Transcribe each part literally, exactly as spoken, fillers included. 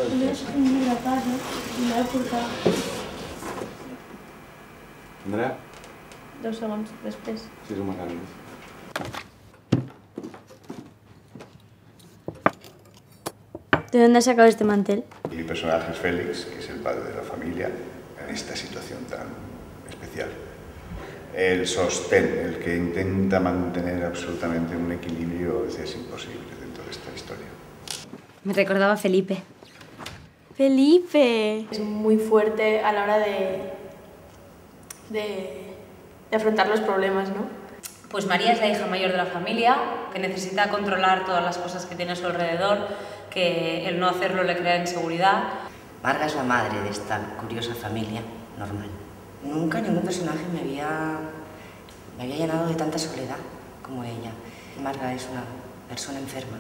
No és un llibre a casa, i l'he de portar. Andrea? Dos segons després. Sí, som mecànics. ¿De dónde has sacado este mantel? Mi personaje es Félix, que es el padre de la familia, en esta situación tan especial. El sostén, el que intenta mantener absolutamente un equilibrio, a veces imposible dentro de esta historia. Me recordaba a Felipe. ¡Felipe! Es muy fuerte a la hora de, de, de afrontar los problemas, ¿no? Pues María es la hija mayor de la familia, que necesita controlar todas las cosas que tiene a su alrededor, que el no hacerlo le crea inseguridad. Marga es la madre de esta curiosa familia normal. Nunca ningún personaje me había, me había llenado de tanta soledad como ella. Marga es una persona enferma,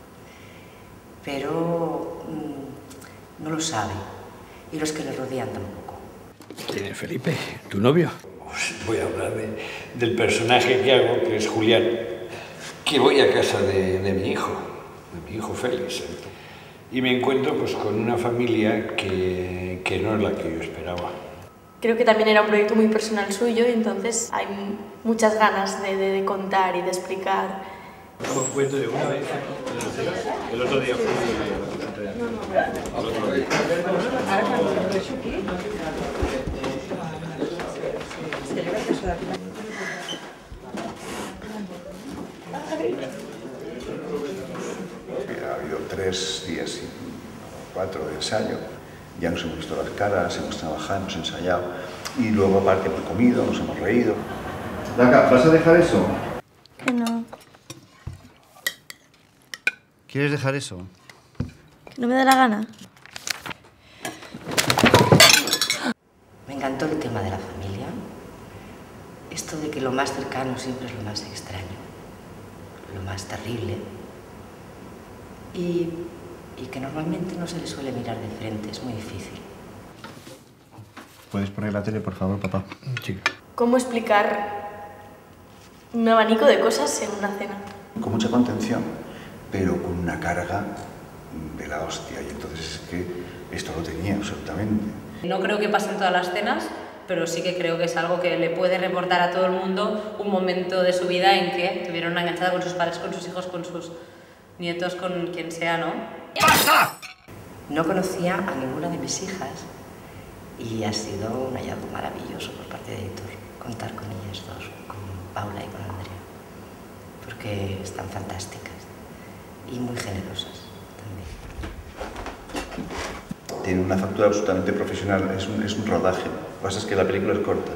pero mmm, no lo sabe, y los que le rodean tampoco. ¿Quién es Felipe? ¿Tu novio? Pues voy a hablar de, del personaje que hago, que es Julián, que voy a casa de, de mi hijo, de mi hijo Félix, y me encuentro pues con una familia que, que no es la que yo esperaba. Creo que también era un proyecto muy personal suyo y entonces hay muchas ganas de, de, de contar y de explicar. Os cuento de una vez, el otro día fue el otro día. Ha habido tres días, cuatro de ensayo. Ya nos hemos visto las caras, hemos trabajado, hemos ensayado y luego aparte hemos comido, nos hemos reído. Daca, ¿vas a dejar eso? Que no. ¿Quieres dejar eso? ¿No me da la gana? Me encantó el tema de la familia. Esto de que lo más cercano siempre es lo más extraño, lo más terrible. Y, y que normalmente no se le suele mirar de frente, es muy difícil. ¿Puedes poner la tele, por favor, papá? Sí. ¿Cómo explicar un abanico de cosas en una cena? Con mucha contención, pero con una carga de la hostia. Y entonces es que esto lo tenía absolutamente. No creo que pasen todas las cenas, pero sí que creo que es algo que le puede reportar a todo el mundo un momento de su vida en que estuvieron una enganchada con sus padres, con sus hijos, con sus nietos, con quien sea, ¿no? ¡Basta! No conocía a ninguna de mis hijas y ha sido un hallazgo maravilloso por parte de editor contar con ellas dos, con Paula y con Andrea, porque están fantásticas y muy generosas también. Tiene una factura absolutamente profesional, es un, es un rodaje. Lo que pasa es que la película es corta.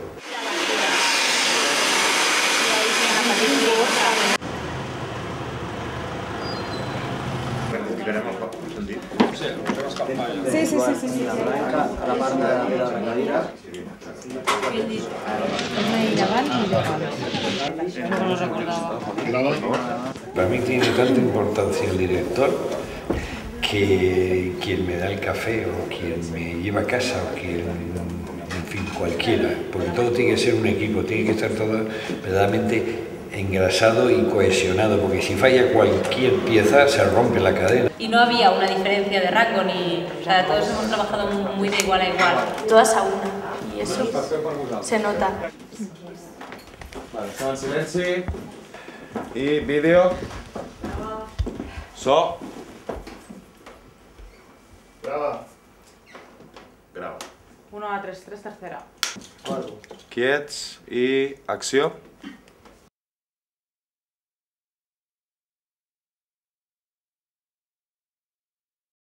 Sí, sí, sí, sí, sí. La parte de la regadera. No lo recordaba. Para mí tiene tanta importancia el director que quien me da el café o quien me lleva a casa o quien, en fin, cualquiera, porque todo tiene que ser un equipo, tiene que estar todo verdaderamente engrasado y cohesionado, porque si falla cualquier pieza se rompe la cadena. Y no había una diferencia de rango ni... O sea, todos hemos trabajado muy de igual a igual. Todas a una, y eso se nota. Vale, estaba en silenci. I vídeo. So. Grava. Grava. uno a tres, tres, tercera. Quiets i acció.